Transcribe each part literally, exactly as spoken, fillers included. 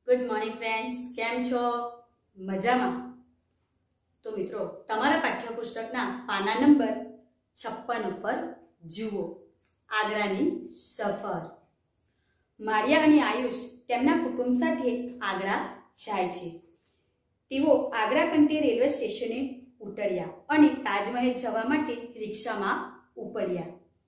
Good morning friends, केम छो? मजामा? तो मित्रों, तमारा पाठ्यपुस्तकना पाना नंबर छप्पन पर जुओ आगरानी सफर। मारिया अने आयुष तेमना कुटुंब साथे आगरा जाय छे। तेओ आगरा कंटे रेलवे स्टेशने उतर्या अने ताजमहल जवा माटे रिक्षामां उपड्या।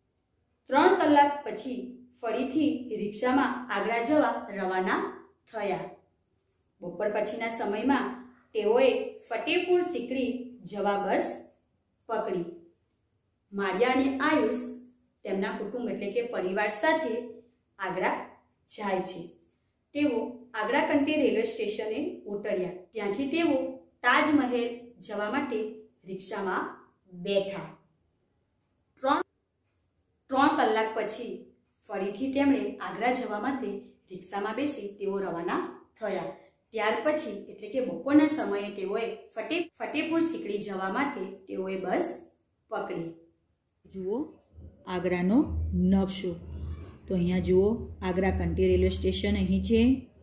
त्रण कलाक पछी फरीथी रिक्षामां आगरा जवा रवाना थया। बपोर पछीना समयमां तेओए फतेहपुर सीकरी जवा बस पकड़ी। मारिया अने आयुष तेमना कुटुंब एटले के परिवार साथे आगरा जाय छे। तेओ आगरा कंटे रेलवे स्टेशने उतर्या। त्यांथी तेओ ताजमहल जवा माटे रिक्षामां बेठा। त्रण त्रण कलाक पछी फरीथी तेमणे आगरा जवा माटे रिक्षामां बेसी तेओ रवाना थया। त्यार पछी एटले के बपोરના समये तेओए फटे फतेहपुर सीकरी जवा माटे तेओए बस पकड़ी। जुओ आगरानो नक्शो। तो अहींया जुओ आगरा कंटी रेलवे स्टेशन अहीं छे।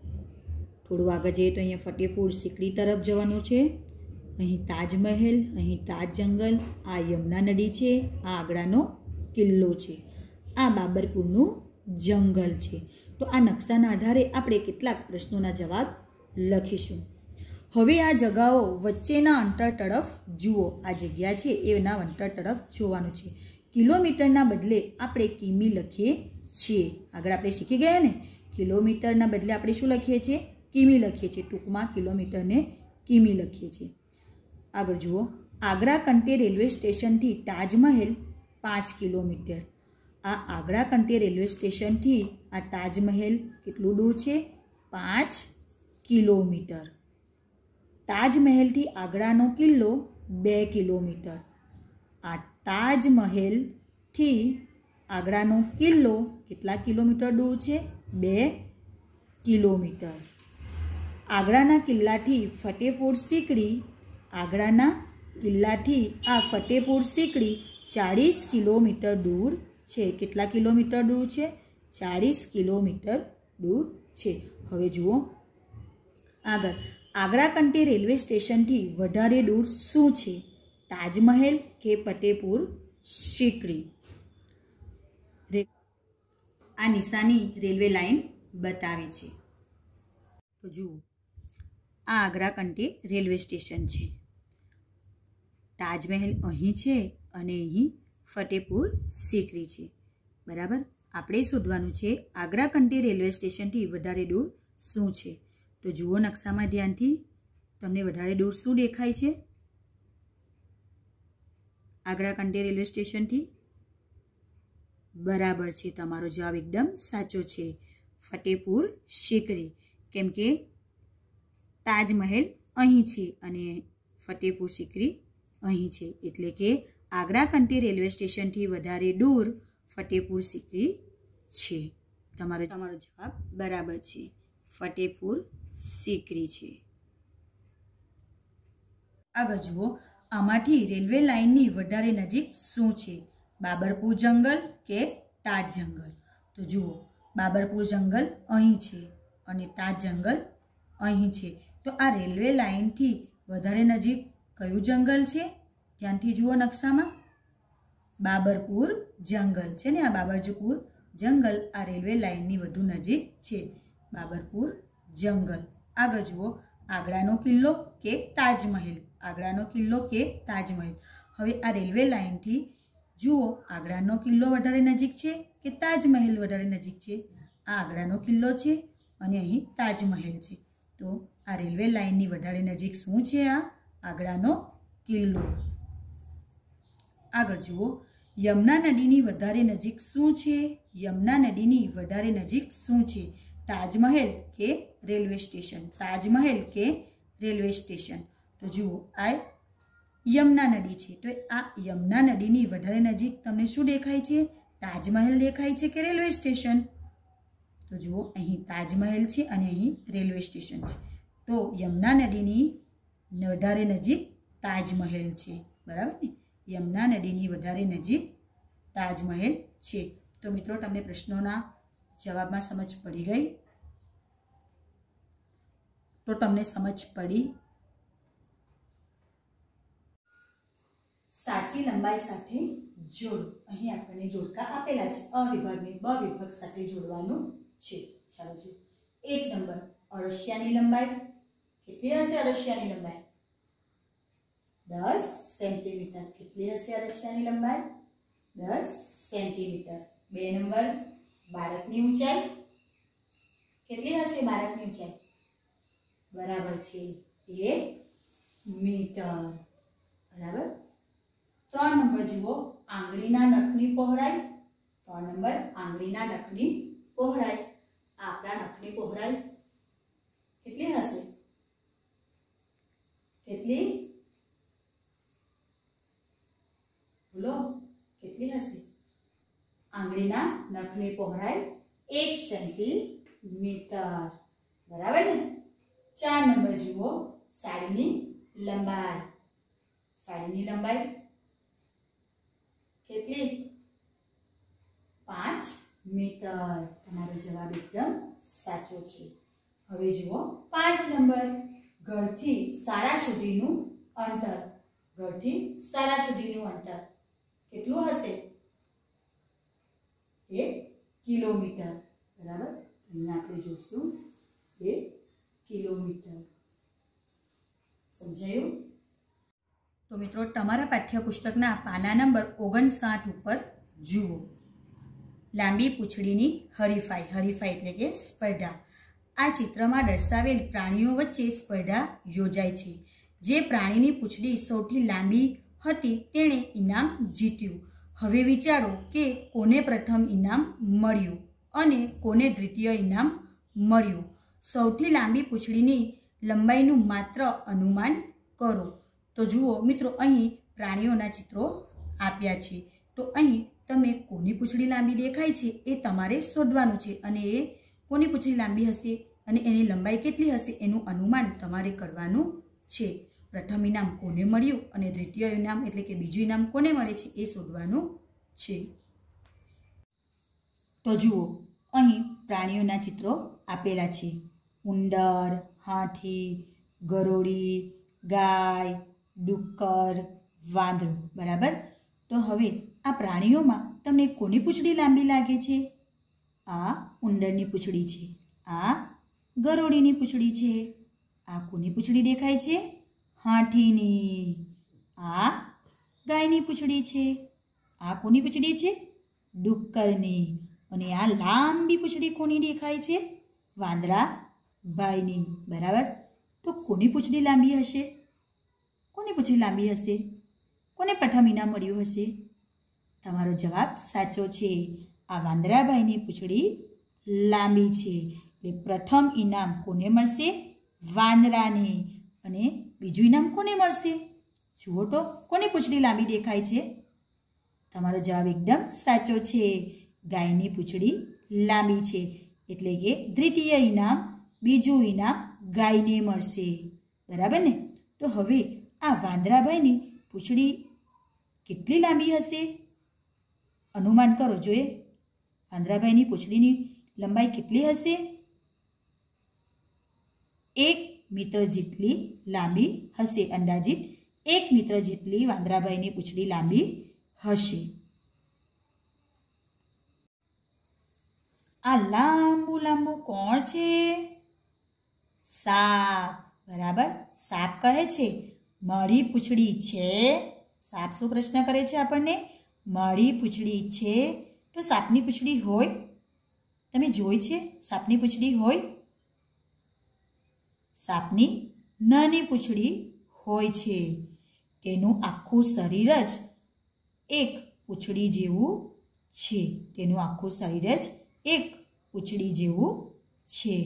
थोड़ुं आगे जईए तो अहींया फतेहपुर सीकरी तरफ जवानुं छे। अहीं ताजमहल, अहीं ताज जंगल, आ यमुना नदी छे, आ आगरानो किल्लो छे, आ बाबरपुरनुं जंगल छे। तो आ नक्शाना आधारे आपणे केटलाक प्रश्नोना जवाब लखीशुं। हवे आ जगाओ वच्चेना अंतर तरफ जुओ। आ जग्या छे एना अंतर तरफ जोवानुं छे। किलोमीटरना बदले आपणे किमी लखीए छीए। आगळ आपणे शीखी गया ने किलोमीटरना बदले आपणे शुं लखीए छीए? किमी लखीए छीए। टूंकमां किलोमीटरने किमी लखीए छीए। आगळ जुओ आगरा कंटे रेलवे स्टेशन थी ताजमहल पांच किलोमीटर। आ आगरा कंटे रेलवे स्टेशन थी आ ताजमहल केटલું दूर छे? पांच किलोमीटर। ताजमहल थी आगरानो किल्लो बे किलोमीटर। आ ताजमहल थी आगरानो किल्लो केटला किलोमीटर दूर छे? बे किलोमीटर। आगराना किल्लाथी फतेहपुर सीकरी आगराना किल्लाथी आ फतेहपुर सीकरी चालीस किलोमीटर दूर छे। केटला किलोमीटर दूर छे? चालीस किलोमीटर दूर छे। हवे जुओ आगळ आगरा कंटे रेलवे स्टेशन थी वधारे दूर शुं छे? ताजमहल के फतेहपुर सीकरी? आ निशानी रेलवे लाइन बतावे छे। तो जुओ आ आगरा कंटे रेलवे स्टेशन छे। ताजमहल अहीं छे अने अहीं फतेहपुर सीकरी छे। बराबर। आपणे शोधवानुं छे आगरा कंटे रेलवे स्टेशन थी वधारे दूर शुं छे। तो जुओ नक्शामां ध्यानथी तमने वधारे दूर शुं देखाय छे? आगरा कंटे रेलवे स्टेशन थी बराबर छे। तमारो जवाब एकदम साचो छे। फतेहपुर सीकरी। केम के ताजमहल अहीं छे अने फतेहपुर सीकरी अहीं छे एटले के आगरा कंटे रेलवे स्टेशन थी वधारे दूर फतेहपुर सीकरी छे। तमारो तमारो जवाब बराबर छे। फतेहपुर सीकरी छे। आगळ जुओ आमांथी रेलवे लाइननी वधारे नजीक शुं छे? बाबरपुर जंगल के ताज जंगल? तो जुओ बाबरपुर जंगल अहीं छे अने ताज जंगल अहीं छे। तो आ रेलवे लाइन थी वधारे नजीक कयुं जंगल छे? ध्यानथी जुओ नक्शामां बाबरपुर जंगल छे ने। आ बाबरपुर जंगल आ रेलवे लाइननी वधु नजीक छे। बाबरपुर जंगल। आगळ जुओ आगरानो किल्लो के ताजमहल? आगरानो किल्लो के ताजमहल? हवे आ रेलवे लाइन थी जुओ आगरानो किल्लो वधारे नजीक छे के ताजमहल वधारे नजीक छे? आ आगरानो किल्लो छे अने અહીં ताजमहल छे। तो आ रेलवे लाइननी वधारे नजीक शुं छे? आ आगरानो किल्लो। आगळ जुओ यमुना नदीनी वधारे नजीक शुं छे? यमुना नदीनी वधारे नजीक शुं छे? ताजमहल के रेलवे स्टेशन? ताजमहल के रेलवे स्टेशन? तो जुओ आ यमुना नदी छे। तो आ यमुना नदीनी वधारे नजीक तमने शुं देखाय छे? ताजमहल देखाय छे के रेलवे स्टेशन? तो जुओ अहीं ताजमहल छे अने अहीं रेलवे स्टेशन छे। तो यमुना नदीनी वधारे नजीक ताजमहल छे। बराबर ने? यमुना नदीनी वधारे नजीक ताजमहल छे। तो मित्रों तमने प्रश्नोना जवाब में समझ पड़ी गई? तो तमने समझ पड़ी। साची लंबाई साथे जोड़ो। અહીં આપણને જોડકા આપેલા છે। અ વિભાગને બ વિભાગ સાથે જોડવાનું છે। ચાલો જો એક નંબર અળસિયાની લંબાઈ કેટલી હશે? અળસિયાની લંબાઈ દસ સેન્ટીમીટર। કેટલી હશે અળસિયાની લંબાઈ? દસ સેન્ટીમીટર। બે નંબર બાળકની ઊંચાઈ કેટલી હશે? બાળકની ઊંચાઈ બરાબર છે એક મીટર। બરાબર। ત્રણ નંબર જુઓ આંગળીના નખની પહોળાઈ। ત્રણ નંબર આંગળીના નખની પહોળાઈ। આપણા નખની પહોળાઈ કેટલી હશે? કેટલી? બોલો કેટલી હશે? આંગળીના નખની પહોળાઈ એક સેન્ટીમીટર। બરાબર ને। ચાર નંબર જુઓ સાડીની લંબાઈ। સાડીની લંબાઈ કેટલી? પાંચ મીટર। તમારો જવાબ એકદમ સાચો છે। હવે જુઓ પાંચ નંબર ઘરથી શાળા સુધીનું અંતર। ઘરથી શાળા સુધીનું અંતર કેટલું હશે? એક કિલોમીટર। બરાબર। અહીંયા આપણે જોઈશું એક કિલોમીટર। સમજાયું? तो मित्रों तमारा पाठ्यपुस्तकना पाना नंबर ओगणसाठ पर जुओ लांबी पूछड़ीनी हरीफाई। हरीफाई एटले के स्पर्धा। आ चित्रमां दर्शावेल प्राणीओ वच्चे स्पर्धा योजाय छे। जे प्राणीनी पूछड़ी सौथी लांबी हती तेणे इनाम जीत्युं। हवे विचारो के कोने प्रथम इनाम मळ्युं अने कोने द्वितीय इनाम मळ्युं। सौथी लांबी पूछड़ीनी लंबाईनुं मात्र अनुमान करो। तो जुओ मित्रों अहीं प्राणीओना चित्रों आप्या छे। तो अहीं तमने कोनी पूछड़ी लांबी देखाय छे ए तमारे शोधवानुं छे अने ए कोनी पूछड़ी लांबी हशे अने एनी लंबाई केटली हशे एनुं अनुमान तमारे करवानुं छे। प्रथम इनाम कोने मळ्युं अने द्वितीय इनाम एटले के बीजुं इनाम कोने मळे छे ए शोधवानुं छे। तो जुओ अहीं प्राणीओना चित्रों आपेला छे। उंदर, हाथी, गरोળી, गाय, डुक्कर, वांदरू। बराबर। तो हवे आ प्राणीओमां तमने कोनी पूछड़ी लांबी लागे छे? आ उंदरनी पूछड़ी छे। आ गरोळीनी पूछड़ी छे। आ कोनी पूछड़ी देखाय छे? हाथीनी। आ गायनी पूछड़ी छे। आ कोनी पूछड़ी छे? डुक्करनी। अने आ लांबी पूछड़ी कोनी देखाय छे? वांदरा भाईनी। बराबर। तो कोनी पूछड़ी लांबी हशे? कोनी पूछड़ी लांबी हशे? कोने प्रथम इनाम मळ्युं हशे? तमारो जवाब साचो छे। आ वांदराभाईनी पूछड़ी लांबी छे એટલે प्रथम इनाम कोने मळशे? वांदराने। अने बीजुं इनाम कोने मळशे? जुओ तो कोनी पूछड़ी लांबी देखाय छे? तमारो जवाब एकदम साचो छे। गायनी पूछड़ी लांबी छे એટલે કે દ્વિતીય इनाम बीजुं इनाम गायने मळशे। बराबर ने। तो हवे आ वांदराभाईनी पूछड़ी केटली लांबी हशे? अनुमान करो जोए। वांदराभाईनी पूछड़ीनी लंबाई केटली हशे? एक मीटर जेटली लांबी हशे। अंदाजित एक मीटर जेटली वांदराभाईनी पूछड़ी लांबी हशे। आ लांबू लांबू कोण छे? साप। बराबर। साप कहे छे मारी पूछड़ी छे। साप शू प्रश्न करे छे आपने? मारी पूछड़ी छे। तो सापनी पूछड़ी होय? तमे जोई छे सापनी पूछड़ी होय? सापनी नानी पूछड़ी होय छे। तेनुं आखुं शरीर ज एक पूछड़ी जेवुं छे। तेनुं आखुं शरीर ज एक पूछड़ी जेवुं छे।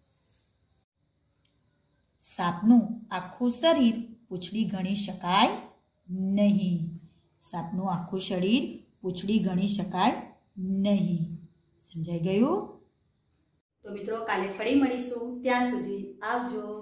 सापनुं आखुं शरीर पूछड़ी गणी शकाय नहीं। सापनुं आखुं शरीर पूछड़ी गणी शकाय नहीं। समझाई गयुं? तो मित्रों काले फरी मळीशुं। त्यां सुधी आवजो।